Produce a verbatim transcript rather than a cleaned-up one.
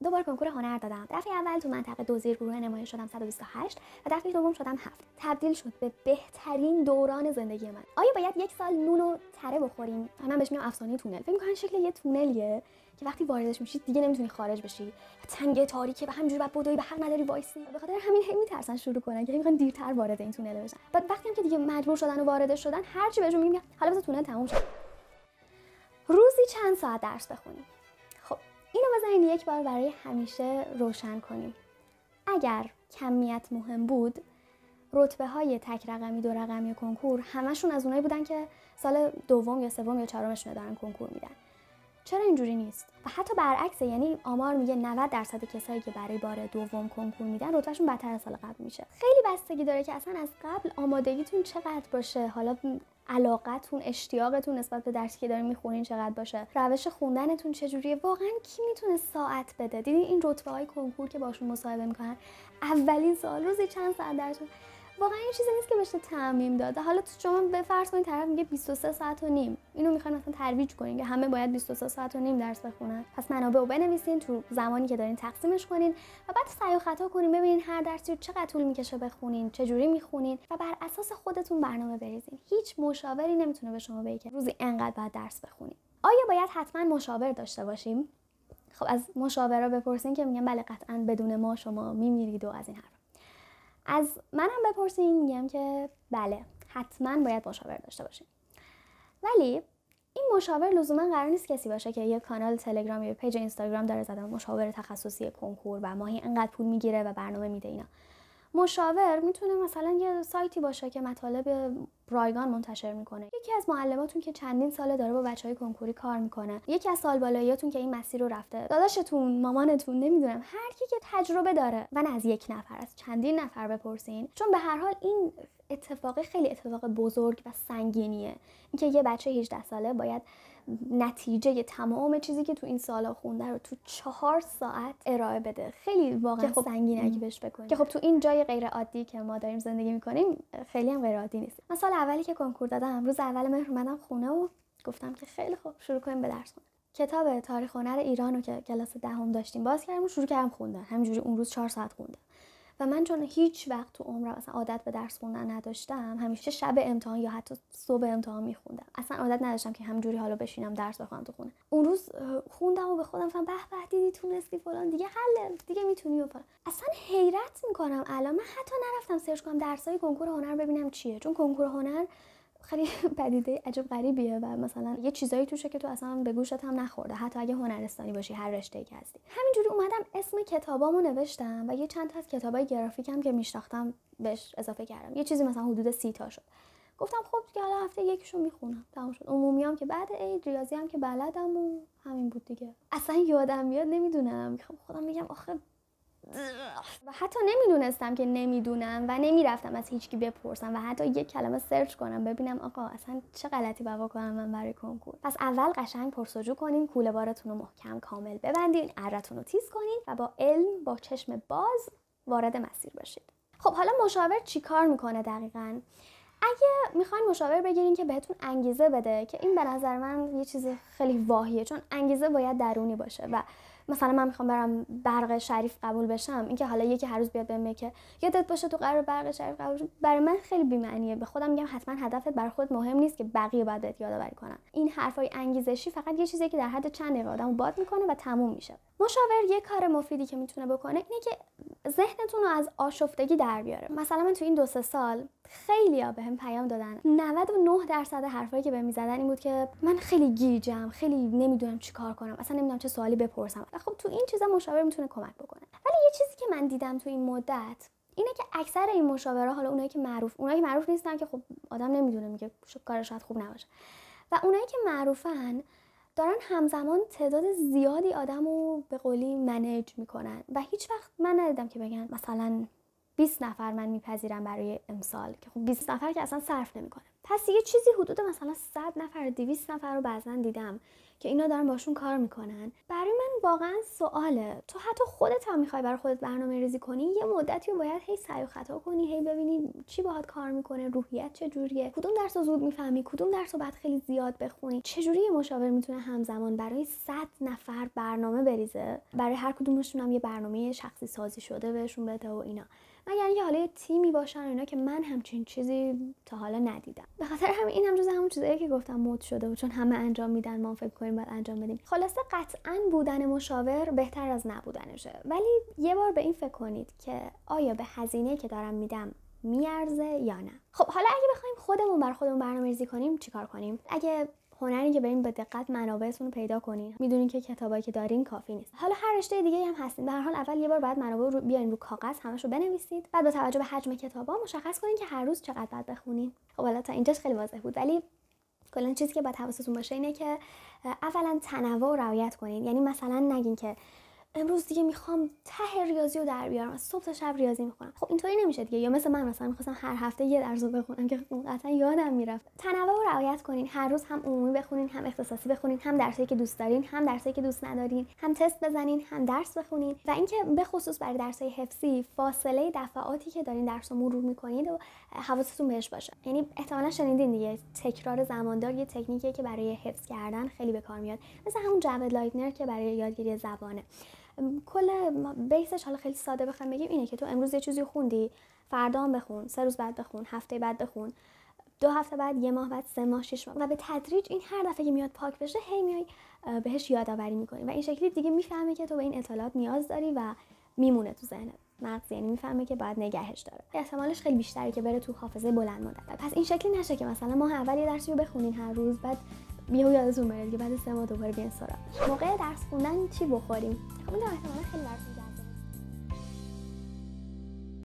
دوباره کنکور هنر دادم. دفعه اول تو منطقه دو زیر گروه نمایش شدم صد و بیست و هشت و دفعه دوم شدم هفت. تبدیل شد به بهترین دوران زندگی من. آیا باید یک سال نون و تره بخوریم؟ من بهش میگم افسانه تونل. فکر می‌کنن شکل یه تونلیه که وقتی واردش میشی دیگه نمیتونی خارج بشی. تنگه تاریکه و همینجوری بعد بدوی به حق نداری وایسی. به خاطر همین هی میترسن شروع کنن که میخوان دیرتر وارد این تونل بشن. بعد وقتی هم که دیگه مجبور شدن و وارد شدن هر چی بهشون میگم حالا بذار تونل تموم شه. روزی چند ساعت درس بخونیم؟ خب اینو بذارین یک بار برای همیشه روشن کنیم. اگر کمیت مهم بود، رتبه های تک رقمی، دو رقمی کنکور همشون از اونایی بودن که سال دوم یا سوم یا چهارمشون دارن کنکور میدن. چرا اینجوری نیست؟ و حتی برعکسه، یعنی آمار میگه نود درصد کسایی که برای بار دوم کنکور میدن رتبهشون بدتر از سال قبل میشه. خیلی بستگی داره که اصلا از قبل آمادگیتون چقدر باشه، حالا علاقتون، اشتیاقتون نسبت به درسی که دارین میخونین چقدر باشه، روش خوندنتون چجوریه، واقعا کی میتونه ساعت بده؟ دیدین این رتبه های کنکور که باشون مصاحبه میکنن اولین سال روزی چند ساعت درس، واقعا این چیزی نیست که بشه تعمیم داده. حالا تو شما به فرض کنید طرف میگه بیست و سه ساعت و نیم، اینو میخواین مثلا ترویج کنین که همه باید بیست و سه ساعت و نیم درس بخونن، پس منابع رو بنویسین تو زمانی که دارین تقسیمش کنین و بعد سعی و خطا کنین ببینین هر درسی رو چقدر طول میکشه بخونین، چه جوری میخونین و بر اساس خودتون برنامه بریزین. هیچ مشاوری نمیتونه به شما بگه که روزی انقدر باید درس بخونین. آیا باید حتما مشاور داشته باشیم؟ خب از مشاورا بپرسین که میگن بله قطعاً بدون ما شما میمیرید و از این حرف. از منم بپرسین میگم که بله حتما باید مشاور داشته باشیم. ولی این مشاور لزوما قرار نیست کسی باشه که یه کانال تلگرام یا پیج اینستاگرام داره زدن مشاور تخصصی کنکور و ماهی انقدر پول میگیره و برنامه میده اینا. مشاور میتونه مثلا یه سایتی باشه که مطالب رایگان منتشر میکنه. یکی از معلماتون که چندین ساله داره با بچهای کنکوری کار میکنه، یکی از سالبالاییاتون که این مسیر رو رفته، داداشتون، مامانتون، نمیدونم، هر کی که تجربه داره و نه از یک نفر، از چندین نفر بپرسین، چون به هر حال این اتفاق خیلی اتفاق بزرگ و سنگینیه. اینکه یه بچه هجده ساله باید نتیجه تمام چیزی که تو این سالا خونده رو تو چهار ساعت ارائه بده، خیلی واقعا خب سنگینه اگه بهش بکنیم. که خب تو این جای غیر عادی که ما داریم زندگی میکنیم خیلی هم غیر عادی نیست. من سال اولی که کنکور دادم، روز اول مهر اومدم خونه و گفتم که خیلی خوب شروع کنیم به درس خوندن. کتاب تاریخ هنر ایران رو که کلاس دهم داشتیم باز کردم و شروع کردم خوندن. همینجوری اون روز چهار ساعت خوندم. و من چون هیچ وقت تو عمرم اصلا عادت به درس خوندن نداشتم، همیشه شب امتحان یا حتی صبح امتحان میخوندم. اصلا عادت نداشتم که همینجوری حالا بشینم درس بخونم تو خونه. اون روز خوندم و به خودم گفتم به به دیدی تونستی فلان، دیگه حله، دیگه میتونی و فلان. اصلا حیرت میکنم الان من حتی نرفتم سرچ کنم درسای کنکور هنر ببینم چیه، چون کنکور هنر خیلی پدیده عجب غریبیه و مثلا یه چیزایی توشه که تو اصلا به گوشت هم نخورده، حتی اگه هنرستانی باشی هر رشته‌ای که هستی. همینجوری اومدم اسم کتابامو نوشتم و یه چند تا از کتابای گرافیکم که میشناختم بهش اضافه کردم. یه چیزی مثلا حدود سی تا شد. گفتم خب دیگه حالا هفته یکیشو میخونم، تمام شد. عمومی هم که بعد عید، ریاضی هم که بلدم و همین بود دیگه. اصلا یادم میاد نمیدونم، میخوام خودم میگم آخه و حتی نمیدونستم که نمیدونم و نمیرفتم از هیچکی بپرسم و حتی یک کلمه سرچ کنم ببینم آقا اصلا چه غلطی باید کنم من برای کنکور. پس اول قشنگ پرسجو کنین، کوله بارتون رو محکم کامل ببندین، اره‌تون رو تیز کنین و با علم، با چشم باز وارد مسیر بشید. خب حالا مشاور چی کار میکنه دقیقاً؟ اگه میخواین مشاور بگیرین که بهتون انگیزه بده، که این به نظر من یه چیز خیلی واهیه، چون انگیزه باید درونی باشه و مثلا من میخوام برم برق شریف قبول بشم، اینکه حالا یکی هر روز بیاد بهم بگه که یادت باشه تو قرار برق شریف قبول بشی، برای من خیلی بی‌معنیه. به خودم میگم حتما هدفت برای خود مهم نیست که بقیه بعد بهت یادآوری کنن. این حرفای انگیزشی فقط یه چیزیه که در حد چند دقیقه آدمو باد میکنه و تموم میشه. مشاور یه کار مفیدی که میتونه بکنه اینه که ذهنتون رو از آشفتگی در بیاره. مثلا من تو این دو سه سال خیلی‌ها بهم پیام دادن، نود و نه درصد حرفایی که بهم میزدن این بود که من خیلی گیجم، خیلی نمیدونم چیکار کنم، اصلا نمیدونم چه سوالی بپرسم. و خب تو این چیزا مشاور میتونه کمک بکنه. ولی یه چیزی که من دیدم تو این مدت اینه که اکثر این مشاورا، حالا اونایی که معروف، اونایی که معروف نیستن که خب آدم نمیدونه، میگه کارش شاید خوب نباشه، و اونایی که معروفن دارن همزمان تعداد زیادی آدمو به قولی منیج میکنن و هیچ وقت من ندیدم که بگن مثلا بیست نفر من میپذیرم برای امسال، که خب بیست نفر که اصلا صرف نمیکنه. پس یه چیزی حدود مثلا صد نفر، دویست نفر رو بعضن دیدم که اینا دارن باشون کار میکنن. برای من واقعا سواله، تو حتی خودت هم میخوای برای خودت برنامه ریزی کنی، یه مدتی رو باید هی سعی و خطا کنی، هی ببینی چی باهات کار میکنه، روحیت چجوریه، کدوم درس رو زود میفهمی، کدوم درس رو باید خیلی زیاد بخونی. چجوری یه مشاور میتونه همزمان برای صد نفر برنامه بریزه، برای هر کدومشون هم یه برنامه شخصی سازی شده بهشون بده و اینا. مگر اینکه حالا یه تیمی باشن اینا، که من همچین چیزی تا حالا ندیدم. به خاطر همین این هم جز همون چیزایی که گفتم مد شده و چون همه انجام میدن ما فکر کنیم باید انجام بدیم. خلاصه قطعاً بودن مشاور بهتر از نبودنشه، ولی یه بار به این فکر کنید که آیا به هزینه که دارم میدم میارزه یا نه. خب حالا اگه بخوایم خودمون بر خودمون برنامه‌ریزی کنیم چیکار کنیم؟ اگه هنری که بریم به دقت منابعتون رو پیدا کنین، میدونین که کتابایی که دارین کافی نیست. حالا هر رشته دیگه هم هستین، به هر حال اول یه بار بعد منابع رو بیارین رو کاغذ، همشو بنویسید، بعد با توجه به حجم کتابا مشخص کنین که هر روز چقدر باید بخونین. خب حالا تا اینجاش خیلی واضح بود، ولی کلا چیزی که باید حواستون باشه اینه که اولا تنوع رو رعایت کنین. یعنی مثلا نگین که امروز دیگه میخوام ته ریاضی رو در بیارم، از صبح تا شب ریاضی میخونم. خب اینطوری نمیشه دیگه. یا مثل من مثلا میخواستم هر هفته یه درس رو بخونم که قطعا یادم میرفت. تنوع رو رعایت کنین، هر روز هم عمومی بخونین، هم اختصاصی بخونین، هم درسی که دوست دارین، هم درسی که دوست ندارین، هم تست بزنین، هم درس بخونین. و اینکه به خصوص برای درسای حفظی فاصله دفعاتی که دارین درس رو مرور میکنید و حواستون بهش باشه. یعنی احتمالاً شنیدین دیگه، تکرار زماندار یه تکنیکیه که برای حفظ کردن خیلی به کار میاد، مثل همون جبل لایتنر که برای یادگیری زبانه. کل بیسش حالا خیلی ساده بخوام بگیم اینه که تو امروز یه چیزی خوندی، فردا هم بخون، سه روز بعد بخون، هفته بعد بخون، دو هفته بعد، یه ماه بعد، سه ماه، شش ماه، و به تدریج این هر دفعه که میاد پاک بشه هی میای بهش یادآوری میکنی و این شکلی دیگه میفهمه که تو به این اطلاعات نیاز داری و میمونه تو ذهنت. مغز یعنی میفهمه که باید نگهش داره. احتمالش خیلی بیشتره که بره تو حافظه بلند مدت. پس این شکلی نشه که مثلا ماه اول یه درسی رو بخونین هر روز، بعد یهو یادتون بره دیگه بعد سه ماه دوباره بیاین سراغ. موقع درس خوندن چی بخوریم؟ خب این احتمالاً خیلی درس